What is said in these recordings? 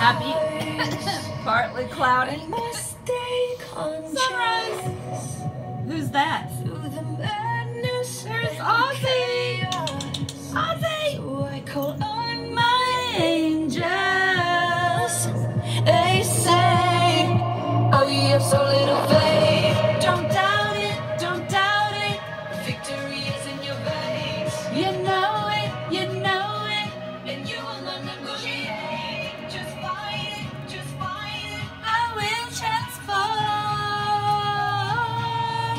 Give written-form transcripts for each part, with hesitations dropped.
happy, partly cloudy. Sunrise. Who's that? There's Ozzy. Ozzy. So I call on my angels. They say, oh, you have so little faith. Don't doubt it, don't doubt it. Victory is in your veins. You know it, and you will not negotiate. Just fight it, just fight it. I will transform.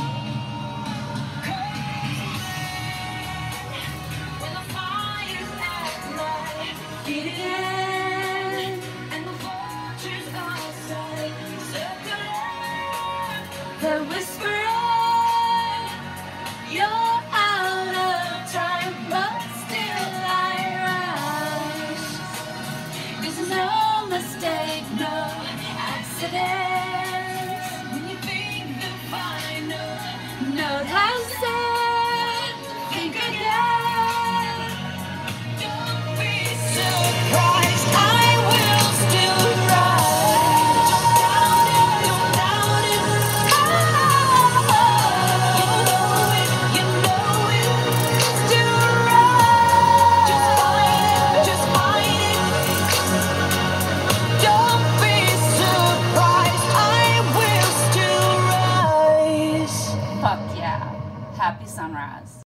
When the fire's at night, get it in, and the vultures outside circling. They're whispering, you're out of time, but still I rise. There's no mistake, no accident. When you think the final note has said.